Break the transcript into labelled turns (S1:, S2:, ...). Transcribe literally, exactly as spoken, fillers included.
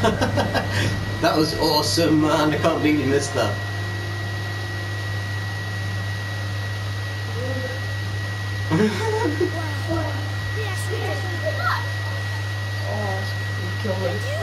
S1: That was awesome, man. I can't believe you missed that.
S2: Yes, we did.
S3: Oh, you killed him.